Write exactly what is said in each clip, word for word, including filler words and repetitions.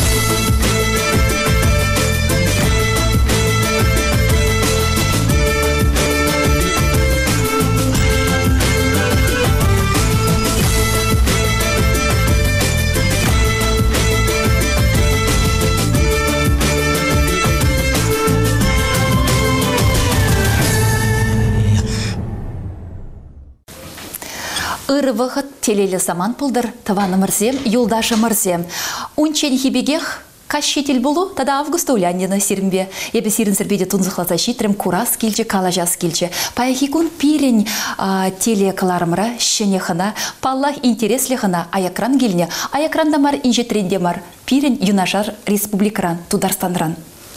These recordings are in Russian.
Вахат телелі заман пылдыр, таваны мырзем, юлдашы мырзем. Унчен хибегех кашетел болу, тада августа улянина сирмбе. Ебе сирин сирбеде тунзықлаза шитрем курас келче, калажас келче. Паяхикун пирень телекаларымра, шенехана, паллах интереслехана, аякран гельне, аякран дамар инже трендемар, пирень юнашар республикаран, тударстанран.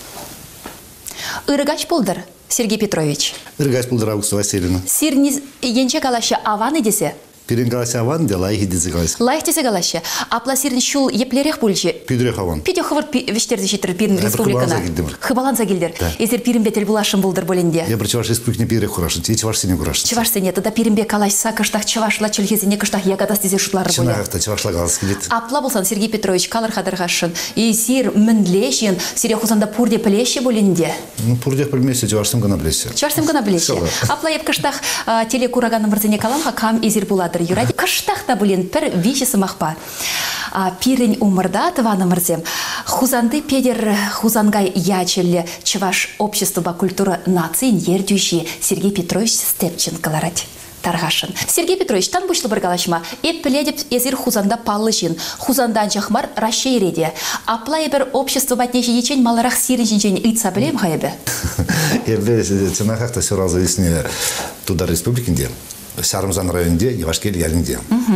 Ирыгач пылдыр, Сергей Петрович. Ирыгач пылдыр, Августа Васильевна. Сирниз енче калаша аваны десе? Пирин галася аван, де лайхи дизе галася. Лайх дизе галася. Апла сирин шул еплерех бульче. Пидрех аван. Пидех хавар вештерде шитр пирин республикана. Хыбалан загилдер. Эзер пирин бетел булашын булдыр боленде. Я бір чаваш республикне пидрех хурашын, те чаваш сене хурашын. Чаваш сене, тада пирин бе калашса кыштах чавашла чылхезине кыштах ягадас дизе шутлары боле. Чынағықта чавашла галасы келет. Апла болсан Сергей Петрович калар хадырғашын. И сир мінлешін, сире хузанда пурде плеше боленде. Ну, пурде племесе чавашсым гана плесе. Чавашсым гана плесе. Апла еп кыштах телекураганын мырзене каламға кам изир буладыр юради. Кыштах та булин пер вичесі мақпа. Пирень умырда тываны мырзем. Хузанды педер хузангай ячелі Чуваш общества культуры наций ердюши Сергей Петрович Степченкаларать. Таргашын. Сергей Петрович, тан бұшлы бір қалашма. Эп піледіп езір хузанда палы жин. Хузандан жақмар рашей реде. Аплай бір общество батнеші ечен маларақ сирін жинжен ұйтса білем қайбі? Ебе, ценахақта сразу есіне туда республикінде. Сарымзан районде, Ивашкел ялінде.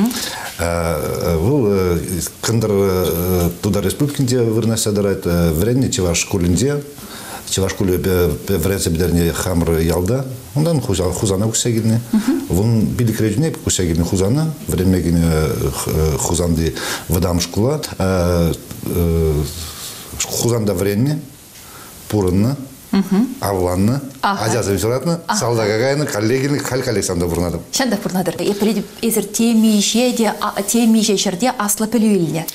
Бұл қындар туда республикінде вырнаса дарайт вренне Чеваш кулінде. Чеваш кулі вренсе бідерне хамыр ялда. Ондан хузана күсе келіне. Вон билік режіне күсе келіне хузана. Вренме келіне хузанды выдам шкула. Хузанда вренне, пурынны. Авланны, Азязы висыратны, Салдагагайны, коллегины, халь-коллександа бұрнадым. Шанда бұрнадыр. Езір темейше шерде аслы пілуіліне?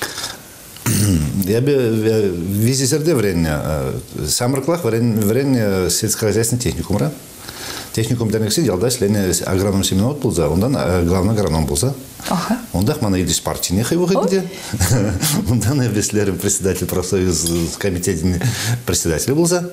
Я бы визисерде вренне. Самырклах вренне сельскохозяйственный техникумра. Техникум дәрнексі ялда сіліне агроном семинот болса, ондан главный агроном болса. Ондақ мана едіс партийне хайвуғыдде. Ондан әбеслерім председатель профсоюз комитетінің председателі болса.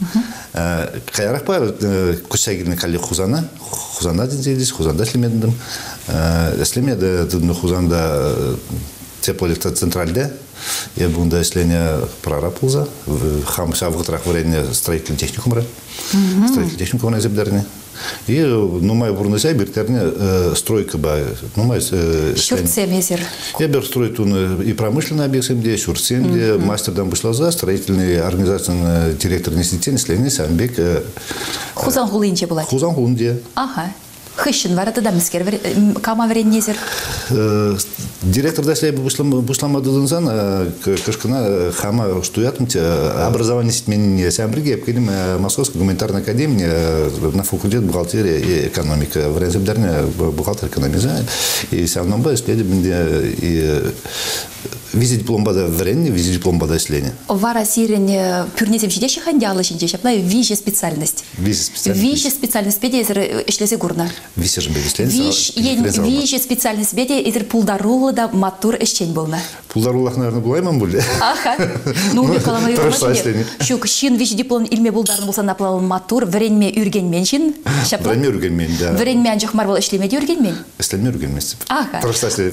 Қайрақ бар, күсәгіліне кәлі хузана, хузанда дедейдіз, хузанда слемедіндім. Слемеді хузанда теплоэлектро центральде, я бұнда слене прораб болса, хамса вғытрақ варенне строительный техникумра, строительный техникумра зебдеріне. И, ну, май бурнызай биртерне стройка ба, ну, май Шурцем езер. Я бер строить и промышленный объект семьде, Шурцем, мастердам вышлаза, строительный организационный директор института, слене самбек. Хузан хулинче была. Хузан хулинче. Ага. Хыщен var da misker kama verennezer. Директор дасли бушламадыдынсан кышкына хама штуятмте образование сетменения сямбриге пкелим Московской гуманитарной академии на факультет бухгалтерия и экономика в резервдарне бухгалтер экономиза и сявном ба следебінде и визе дипломбада вренне визе дипломбада ислене. Вара сирен пюрнезем жидеши хандялы жидеш апна виже специальность. Виже специальность. Виже специальность беде изер ишлесе гурна. Виже же бедеслене. Виже специальность беде изер пулдарулы да матур ищен болна. Пулдарулах, наверное, булайман буле. Аха. Ну, бе каламай урмашне. Шук шин виже диплом илме булдарын болса наплал матур вренме үрген меншин. Вренме үрген мен, да. Вренме анжақ марвал ишлемеде үрген мен. Ишлеме үрген мен. Аха. Проштасли.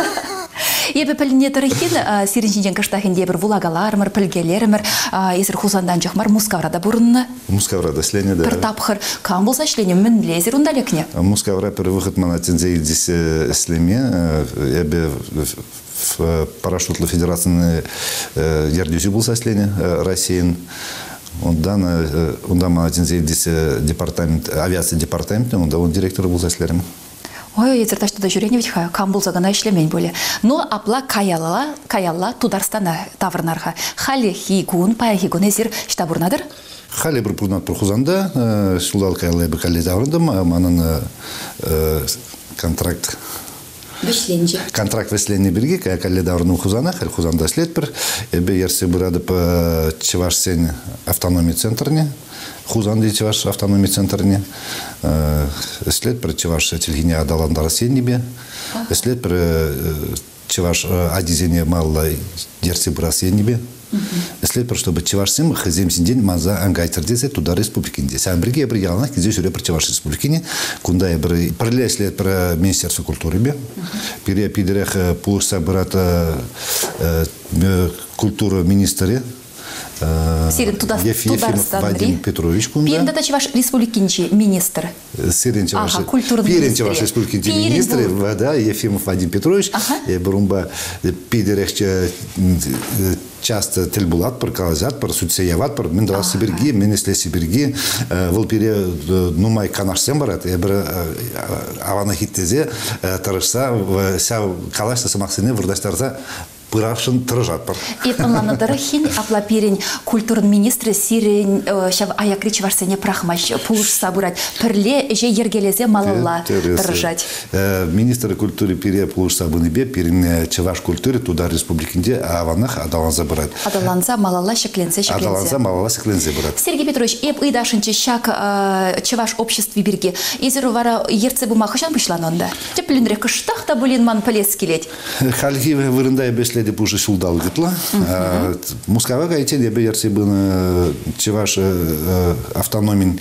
Ебе піліне тұрықен сиріншінден кыштахінде бір вулагаларымыр, пілгелерімір, езір хузандан жақмар Мускаврада бұрынны. Мускаврада слене, да. Бір тапқыр, кам болса шлене мін лезер ундалекне? Мускавра бір выход манатензе едіс слеме, ебе в парашютлы федерацияны ердюзі болса слене Россиян. Ондан манатензе едіс департамент, авиация департамент, онда он директор болса слерім. Ой, езір ташты да жүрені ведь кам болса ғана ішлемейн боле. Но апла каялла, каялла тударстана таврнарға. Хали хигун, пая хигун езір штабурнадыр? Хали бір пұрнат бір хузанда, шулал каялла ебі калли таврындым, манын контракт Вешленже. Контракт весленне берги, калле даврның хузана, хәл хузанда след бір, эбе ерсе бұрадып Чеваш сен автономия центрне, хузанды Чеваш автономия центрне, след бір Чеваш телгине адаландары сен небе, след бір Чеваш адизене малла ерсе бұра сен небе, след бір, чтобы Чеваш сен хыземсінден маза аңгайтырдесе туда республикінде. Сән бірге бір яланақ кезде жүре бір Чеваш республикіне, күндай бір бірле след бір Министерство культуры бе, пере пидерех пуырса бірата культура министрі, Ефимов Вадим Петрович кунда. Пирен да Чеваш республикинчи министр. Сирен Чеваш. Ага, культурный Пирен Чеваш республикинчи министр, да, Ефимов Вадим Петрович. Бурумба пидерех часто тельбулат пар, калазат пар, судсеяват пар, мен дала Сибирги, мен есле Сибирги, выл пере нумай канашсен барат, я бір авана хиттезе тарышса, ся калашта самақсыне вырдаштарса пырашын тырыжат бар. Епанланы дырыхин, апла пирен культурн министрі сирен шав аякри Чевашсене прахмаш, пулыш сабурат, пірле же ергелезе малалла тырыжат. Министр культуры пире пулыш сабыны бе, пирен Чеваш культуры туда республикінде аванах адаланза барат. Адаланза малалла шеклензе шеклензе. Адаланза малалла шеклензе барат. Сергей Петрович, еп ыдашынчы шак Чеваш обществе бирге. Изеру вара ерце бума хышан пышлан онда? Теплінре кыштақта бұлин ман палес келет. Хальги вырында бесле деп уже шулдал гитла. Мускава гайте дебе ерсе был Чеваш автономин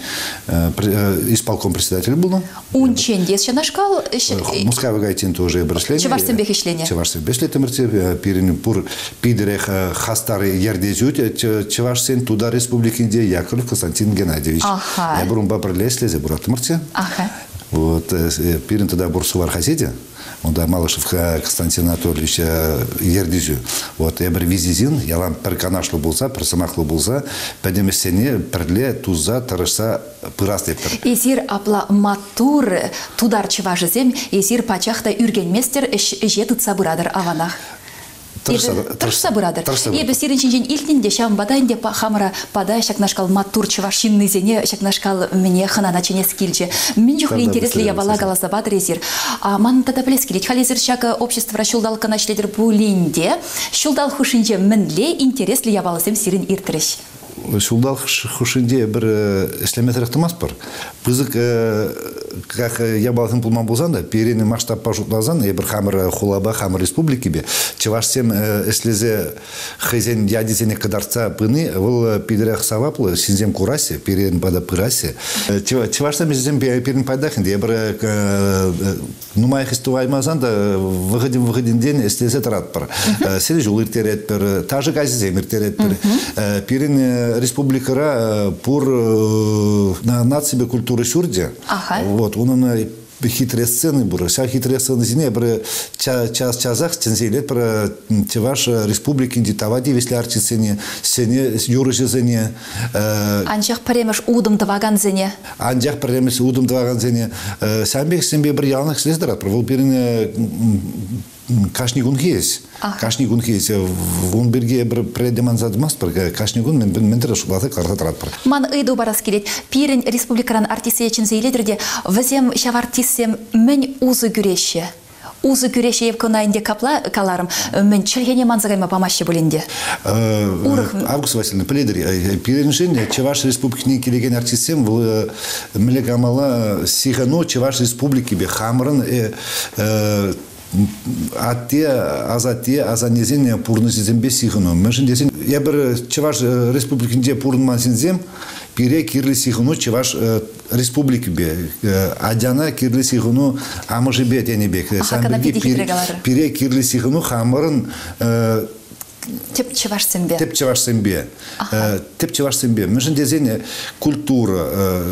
исполком председатель был. Унчен дес шанашкал. Мускава гайтин тоже брасление. Чеваш сен бехишление. Чеваш сен бешлете мерте пирин пур пидерех хастары ердезют Чеваш сен туда республикинде Яковлев Константин Геннадьевич. Я бурумба пролезли за бурат мерте. Вот пирин туда бурсувар хасиде. Он да Малышев Константин Анатольевич ердезю. Вот я бір визизин, ялам пір канашлы болса, пір сымақлы болса, пәдемесене пірле туза тарыса пырас деп тұр. Езір апла матур тудар чыважызем, езір пачақта үргенместер же тұтса бұрадыр аванақ. Тырышса бұрадыр. Ебі сиреншін илтінде шам бадайынде хамыра бадай шакнашкал матур чывашинны зене шакнашкал мне ханана ченес килче. Мен жүхлі интереслі ябала галаса бадыр езір. Ман тада білес келет. Халезір шака общество шулдал канашледер бұлінде, шулдал хушинже мінле интереслі ябаласым сирен иртіріш. Шулдал хушинде бір іслеметрек тымас бар. Пызык, как я балахын пулман болсан да, перені масштаб пажутлазан, ебір хамыр хулаба, хамыр республики бе. Чевашсем іслезе хызен ядизене кадарца пыны, выл пидерек саваплы, синзем курасе, перен бада пырасе. Чевашсем синзем перен пайдахын, ебір нумайх истуваймазан да, выгодин-выгодин день іслезе тарат бар. Сері жол иртерет бір, тажы газизем иртерет бір. Перен республикара пур над себе культуры сюрде. Вот, он хитрые сцены были. Вся хитрые сцены зине, бір час часах тензейлет про Чеваш республики индитавади, если арчисене, сене, юрышезене. Анжақ премеш удым таваган зене. Анжақ премеш удым таваган зене. Сәмбек сенбе бір ялнақ слездірат. Провол беріне кашнигун есть. Кашнигун есть. Вон берге бір предемонзадмас, кашнигун мен тіріш ұлаты қарғатырат бір. Ман ұйду барас келет. Пирен республикаран артисі ечін зейледірде, візем шавартисем мен ұзы күреші. Ұзы күреші евконайынде капла каларым, мен чілгене манзағайма памашы бөлінде. Август Васильевна, полидер, пиреншін Чеваш республикіне келеген артисем, мілік амала сихану Чеваш республики бе хамырын атте, азатте, азанезен пурнысызем бе сихану. Мәшін десен, я бір Чеваш республикінде пурнман сензем, пире кирлі сихану Чеваш республики бе. Адяна кирлі сихану амыжы бе тәне бе. Пире кирлі сихану хамырын Теп Чеваш сенбе. Теп Чеваш сенбе. Теп Чеваш сенбе. Мәшін десен культура,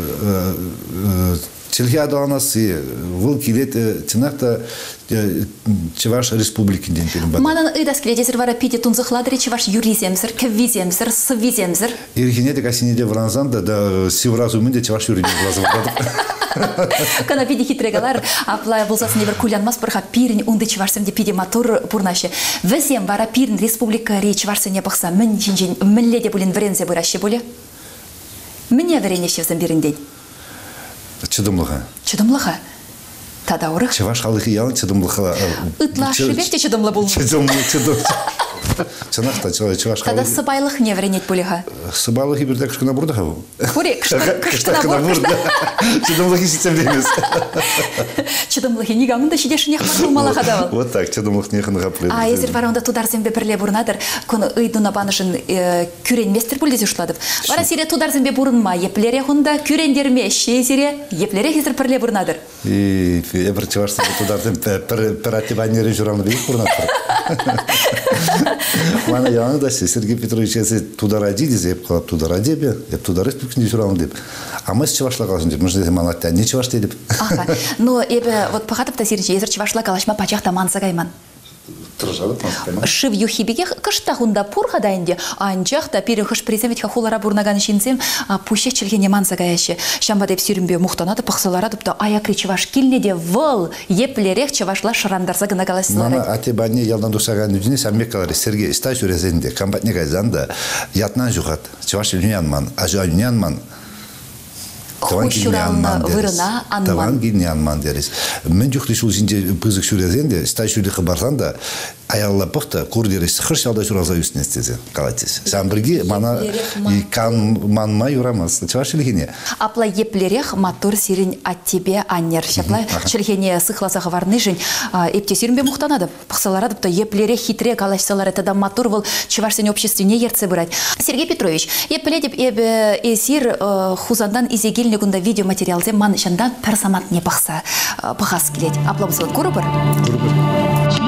Челхи адаланасы, выл келет тинақта Чеваш республики ден перін бады. Манан ыдас келет, езір вара пиде тунзықладыры Чеваш юриземзір, кевиземзір, сывиземзір. Ирхинеде касинеде вранзанда, да сивразумынде Чеваш юриден влазым бады. Кана пиде хитрегалар, аплай болсасын евер кулянмас бірға пирін унды Чевашсемде пиде матур пурнашы. Візем вара пирін республика ре Чевашсене бұқса, мін жинжен, мінледе бұлін врензе бұрашы бұлі. Міне врене шевзім бірінден. Чыдымлыға. Чыдымлыға. Тадаурых. Чеваш халыхи ялын чыдымлы. Ытлашы берте чыдымлы болмы. Чыдымлы, чыдымлы. Чынақта чеваш халыхи. Тада сыбайлық не вренет болеға? Сыбайлық ибірді күшкіна бұрды қабу. Көре, күшкіна бұрды. Чыдымлығы сетсем дейміз. Чыдымлығы негамында шедешіне қматылмала қадавыл. Вот так, чыдымлық нехіні қапылы. А, езір баронда тударзембе бірле бұрнадыр, күні ұйдуна банышын күренместер бүлдезе ұшладып. Бара сире тударзембе бұрынма, еплере ғында күрендерме, ше сире, еплере езір бірле бұрнадыр. И ебір чевашты тударзем пір аттибаннері жұраны бейік бұрнадыр. Мана яны да Сергей Петрович есе тударади дезе, еп қалап тударади бе, еп тударыз бүкінде жұраны деп. А мы с чевашла қалашын деп, мұжды десем ана аття, не чевашты деп. Аха, но ебі, вот пағатып та сирінші, езір чевашла қалашма пачақта мансагайман. Шив юхибеге кыштағында пурға дайынде, анчақта пері қыш преземет хахулара бұрнаған ішінсем, пуше чілгене мансагаяшы. Шамба деп сүйрімбе мұқтанады, пықсылара дұпта аякри чеваш келнеде выл, еплерек чевашла шырандарса гына қаласылары. Мана атебане ялдан дұсаған үдіне сәммек қалары Сергей Истай жүрезенде, комбатне қайзанда, ятнан жұғат, чеваш үнянман, ажа үнянман. Таван гильнянман дерес. Мен жүхті шул жинде пызық шүрезенде, стай шүріқі барсан да, аялла пұқты көрдерес қырш алда шуралза үстіне істезе, қалатес. Сән бірге мана кан манма юрамаз. Чава шілгене? Апла еплерех матур сирин от тебе аннер. Шапла шілгене сықласаға варны жын, епте сирінбе мұқтанады. Пықсаларадып та еплерех хитре қалашсалары тада матур был чевашсен обществіне ерце бұрад. Сергей Петрович, епле деп ебі эсир хузандан изегел негунда видеоматериалзе ман шандан персамат не пахса пахас келет. Аплабызға көрі бір? Көрі бір.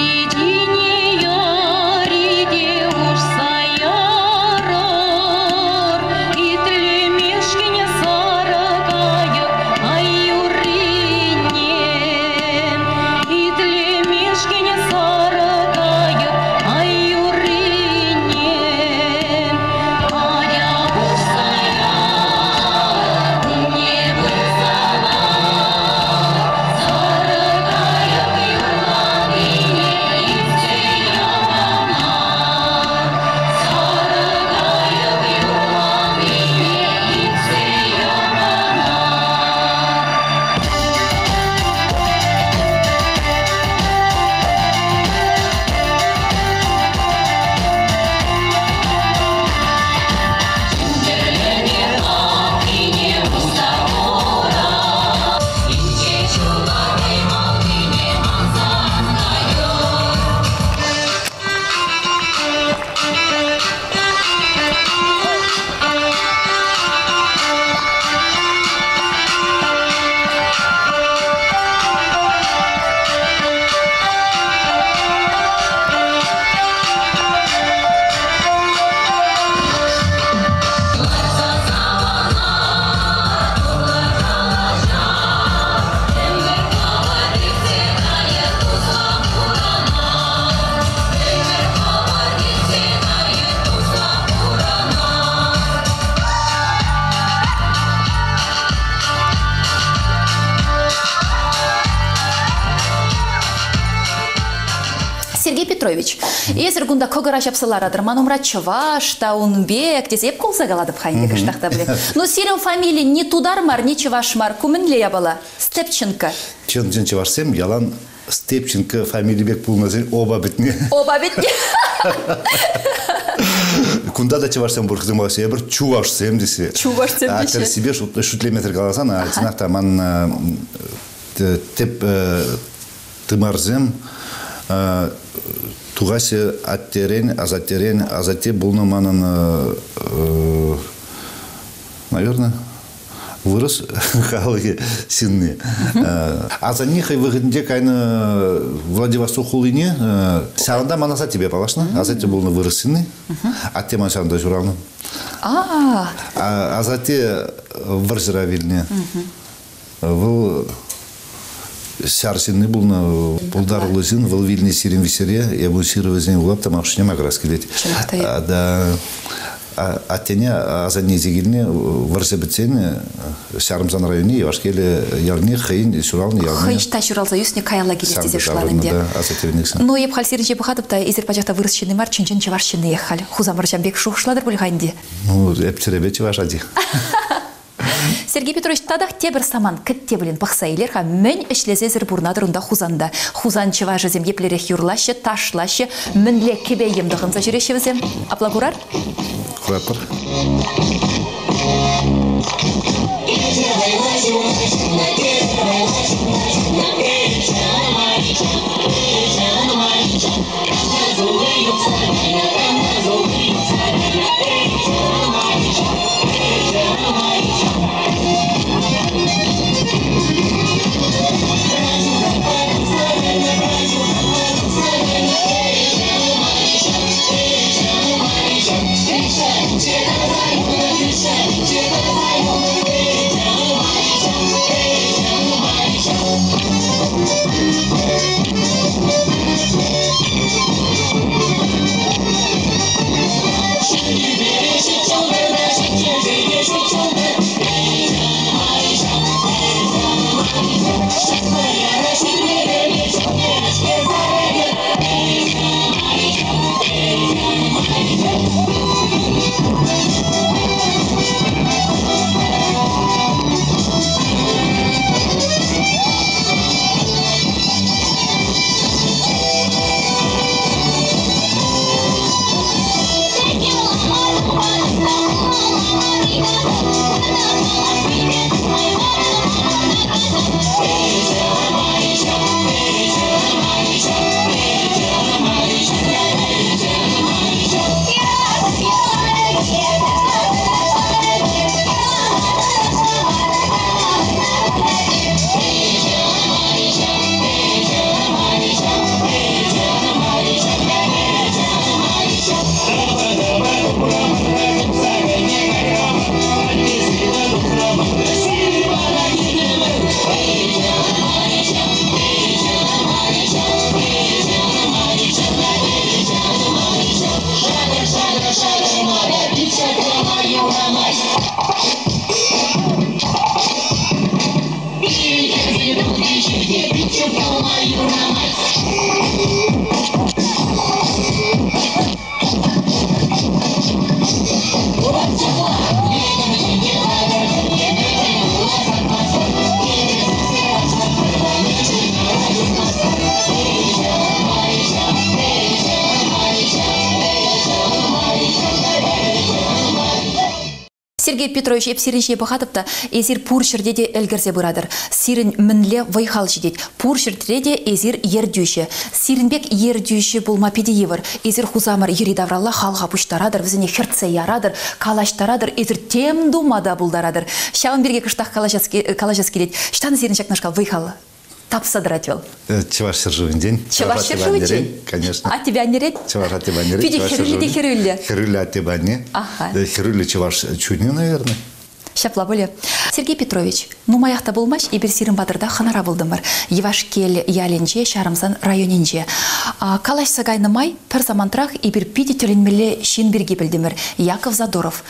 Сергей Петрович, езір күнда көгір ашапсыларадыр, манумра чываш, таунбек, десе еп қолса қалады бхайнде кіштақта біле. Но сирен фамилия не тудармар, не чывашмар, күмінле ябала, Степченко. Чын-чын чывашсем, ялан Степченко фамилия бек пулназен оба бітне. Оба бітне. Кунда да чывашсем бұрқызым оласы, я бір чувашсем десе. Чувашсем десе. Ақтар себе шутлеметр қаласан, а цинақта ман теп тымарзем, туғасы аттерен, азаттерен, азатте бұлны манын, наверное, вырос халығы синны. Азанихай выгоднде кайны Владивосток хулыне, сағында манаса тебе палашна, азатте бұлны вырос синны, атте ман сағында журавны. Азатте вырзыра вилне. Бұл сәрсенні бұлны бұлдарылы зін, бұл вилне сирен висере, я бұл сиры өзіне ұлап, там ақшыне мағырас келеді. Аттене азанне зегіліне вырсы бітсен, сәрімзан районе, евашкелі яліне, қиын, шуралны яліне. Қиыншта шуралза үсіне каялла келестезе шуланынде. Но еп хал сирінше бұқатып та, езір пачақта вырыс шыны мар, чын-чын чываш шыны ехал. Хузамыр жамбек шуқшыладыр бұл қайынде? Ну, еп чыребе чываш ади. Сергей Петрович, тадах тебір саман кітте білін пақсайлер, ха мен ішлезезір бурнадырында хузанда. Хузан чыважы зем еплерек юрлашы, ташлашы, мінле кебе емдіғынса жүреші візем. Апла курар? Курар пар. Сергей Петрович еп сиреншіне бұғатыпта, ezir пуршырде де әлгірзе бұрадыр. Сирен мінле вайхал жедет. Пуршырде де ezir ердүйші. Сиренбек ердүйші бұлма педеевір. Ezir хузамыр еридавралла халға пұштарадыр, візіне хіртсе ярадыр, калаштарадыр, ezir тем думада бұлдарадыр. Шауын берге кыштақ калажас келет. Штаны сирен шақнашқа вайхал тапсадырат вел. Чеваш сержуын день. Чеваш сержуын день? Конечно. А тебя не ред? Чеваш от тебя не ред. Пиди херюли де херюли. Херюли от тебя не. Ага. Херюли чеваш чудни, наверное. Шапла боле. Сергей Петрович, ну маяқта болмаш, ебір сирин батырда ханара болдымыр. Еваш кел яленче, шарымсан районенче. Калаш сагайнымай, пір замантрах, ебір пиди төленмелі шинберге білдімір. Яков Задоров.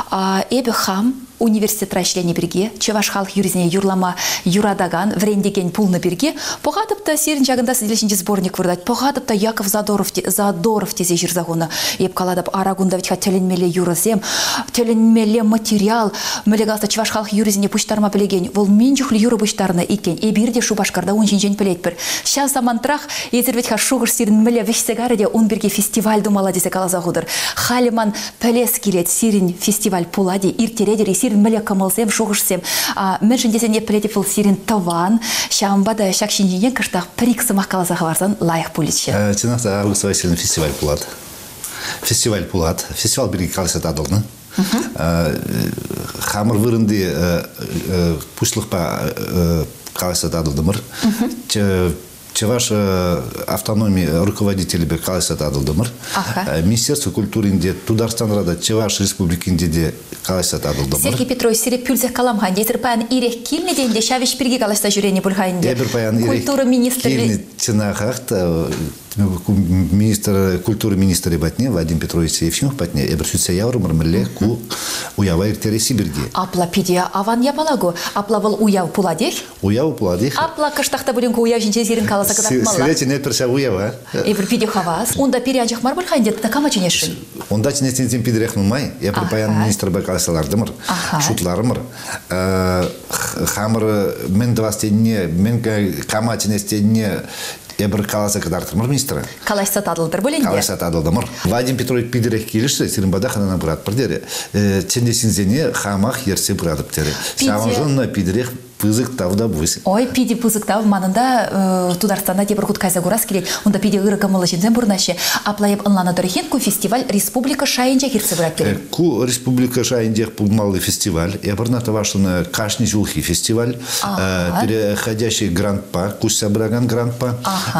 Эбі хам, университет райшлене бірге, Чеваш халық юризіне юрлама юрадаган, врендеген пулны бірге, поғатыпта сирин жағында сізделешінче сборник вырдать, поғатыпта Яков Задоров, Задоров тезе жүрзағуны. Еб каладып арагунда витха төленмелі юрызем, төленмелі материал, мөлегалса Чеваш халық юризіне пұштарма білеген, ол мен жүхлі юры пұштарына икен, ебірде шубашқарда он жен пілет бір. Шаз замантрах, езір витха шуғыр сирин мөле вешсегареде он бірге фестиваль думала десе калазағудыр. Халиман пәлес келет сирин фестиваль пулади, иртередер, сирин мөле камалсем, шуғырсем. Мен жіндесен епілетіп ол сирин таван, шамбада шак шинжинен кыштақ приксымақ калазаға барсан лайық пулетші. Тенақта Август Васильевна фестиваль пулад. Фестиваль пулад. Фестиваль бірге калысат адылны. Хамыр вырынды пушлықпа калысат адылдымыр. Чеваш автономии руководители бе калысат адылдымыр. Министерство культуры инде Тударстанрада Чеваш республикинде де калысат адылдымыр. Сергей Петрович, сиреп пюлзех каламхан, дезір паян ирек килне денде шавиш пирге калыста жүрені бұлхайынде. Культура министрлі. Килне тінақақта министр культуры министры батне Вадим Петрович Евченков батне эберсүтсе яврымыр милле ку уява иртери Сибирге. Апла пидия аван япалагу. Апла был уяв пуладех. Уяв пуладех. Апла кыштахта булин ку уяв жинче сирин каласа кадак мала. Сирече нет перша уява. Эбер пиди хавас. Онда перианчах марбар хайндет такама ченешин. Онда ченесин тем пидрехну май. Я пропаян министр бакаласалардымыр. Шутларымыр. Хамыр мен двастенне мен кама ченестенне Эбір каласа кадартырмыр министрі. Калайса тадылдыр бөлінде? Калайса тадылдымыр. Вадим Петрович пидірек келішті, сирин бада ханана бұрат бір дері. Чендесінзене хамақ ерсе бұрадып дері. Саванжынна пидірек пызык тавда бұйсы. Ой, пиди пызык тав манында Тударстанда дебір құт кайса көрас келет. Онда пиди ғырықымылы жинзен бұрнашы. Аплайып ынлана дұрхен ку фестиваль Республика Шайынжа керсе бұрат келет. Ку Республика Шайынжа пұлмалы фестиваль. Эбірната вашына Кашни Жулхи фестиваль. Переходящий гранд-па, кусь собраган гранд-па.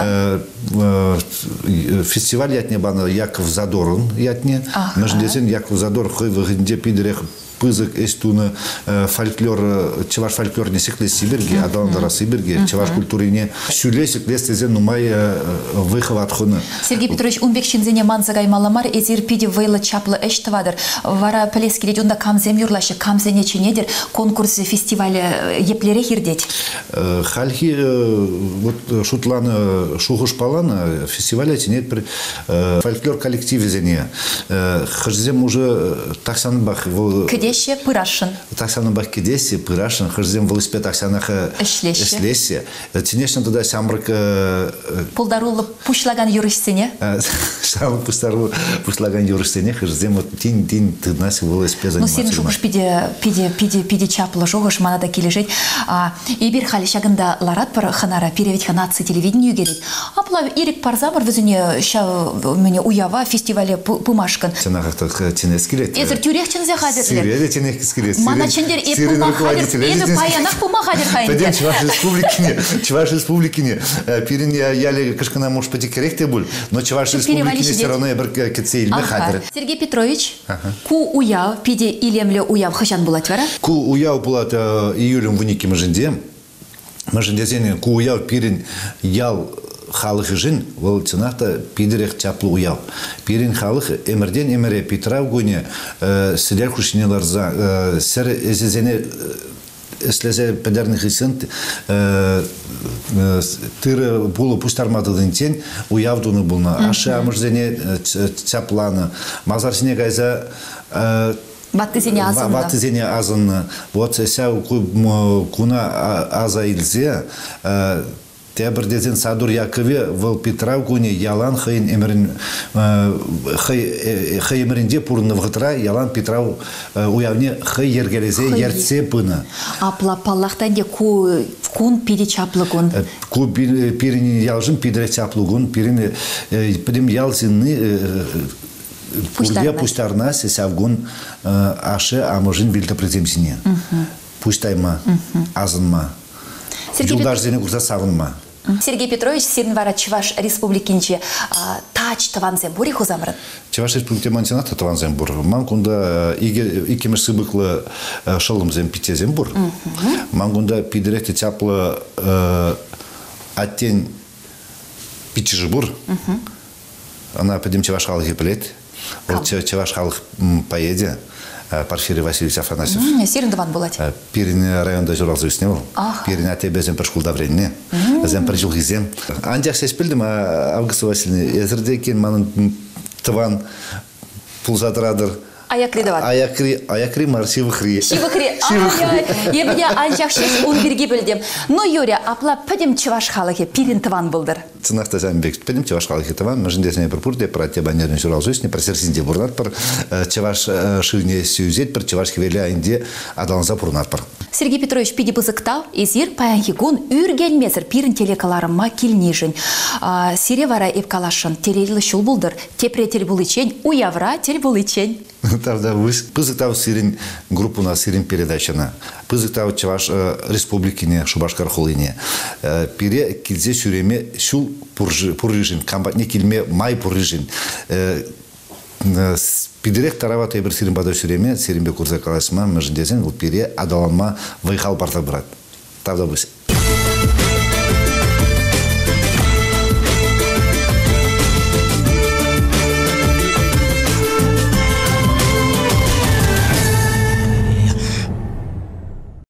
Фестиваль ятне бана Яков Задорын ятне. Мәжіндесен Яков Задор хой вғынде пидірек пызык эстуны фольклор, чеваш фольклор не секлес Сибирге, адаландара Сибирге, чеваш культурине сюле секлес тезе нумай выховат хуны. Сергей Петрович, унбек шинзене манзагай маламар, эзир пиди вейла чаплы эштвадыр. Вара пелески ледюнда камзем юрлашы, камзене чинедер, конкурсы фестиваля еплере хирдеть. Хальхи, вот шутланы шухуш палана, фестиваля чинет при фольклор коллективе зене. Хажзем уже таксанбах Кедеше пырашын. Таксанбах кедесе пырашын, хажзем велосипед таксанаха эшлесе. Тинешна туда самрак Пулдарулы пушлаган юрышсене. Самрак пушлаган юрышсене, хажзем вот тин-тин тыднаси велосипед заниматься. Ну, сирин шухуш пиде пиде пиде пиде чаплы жогыш манада кележет. Ибир хали шагында ларат пар ханара переведь ханатсы телевидению герит. Апла ирик парзамыр везуне ша мне уява фестивале пумашкан. Тена как-то тенес келет. Эзер тюрех чензе хадер. Сирия тенес келет. Мана чендер эт пума хадер. Эзер паянах пума хадер хайнде. Пойдем Чуваш республикине. Чуваш республикине. Пирин яли кашкана может пойти корректе буль, но Чуваш республикине все равно я бер кетсе илме хадер. Сергей Петрович, ку уяв пиде илемле уяв хашан булат вара? Ку уяв булат июлем в нике маженде. Мажендезене ку уяв пирин ял халық жин ол ценахта пидерек чаплы уяв. Пирин халық эмерден эмере Петрав гуне сидер хушинеларза сер эзезене слезе педерных исен тыры булы пустармадыдын тен уявдуны булна. Ашы амырзене чапланы. Мазарсине гайза Баттызене азынна. Баттызене азынна. Вот сяу куна аза илзе Тебір дезен Садур Якове выл Петрав гуне ялан хайын эмерин хай эмеринде пурны вғытра ялан Петрав уявне хай ергелезе ертсе пына. Апла паллахтанде ку кун пиди чаплыгун. Ку пирин ялжын пидре чаплыгун пирин пидим ялзинны пурде пуштарна сесавгун ашы амыжын вилта преземсине. Пуштайма, азынма. Жылдаждене курса савынма. Сергей Петрович, сирин вара Чуваш республикинче тач таванзем бури хузамрын? Чуваш республике мантината таванзем бур. Мангунда икемеш сыбыклы шылымзем питезем бур. Мангунда пидеректе чаплы аттен питчижи бур. Она пойдем Чуваш халық епілет. Ол Чуваш халық поеде. Парфирий Васильевич Афанасьев. Сирин даван булать. Пирин районда журалзы үсневал. Пирин атебезен бір шкулда времени. Зен бір жылғызем. Андяқ сес білдім, Августа Васильевна. Езірде кен манын тыван пулзадырадыр. Аякри дават. Аякри, аякри мар шивыхри. Шивыхри. Ай-яй. Ебіне анчақ шес он бірге білдім. Но, Юрия, апла пәдем Чуваш халығы пирин тыван бұлдыр. Цынақта жан бек пәдем Чуваш халығы тыван. Мәжіндесіне бір пұрде, про тебанерін журалзы үсіне, про серсінде бұрнат бір Чуваш шыне сүйзет, бір Чуваш хевелі айынде адаланза бұрнат бір. Сергей Петрович пиди бызықтау, езір паянхигун үрген мезір пирин телекаларыма келнежін. Сире вара епкалашын, телелі шул бұлдыр, тепре тел бұлычен, уявра тел бұлычен. Тавда выс. Пызықтау сирин группуна сирин передачана. Пызықтау Чуваш республикине, Шубашкар холине. Пире килзе сүреме шул пуррижин, кампатне килме май пуррижин. Пидерек таравата ебір сирин бада сүреме, сирин бе курса каласыма, мәжіндесен, ол пире адаланма вайхал барта брат. Тавда выс.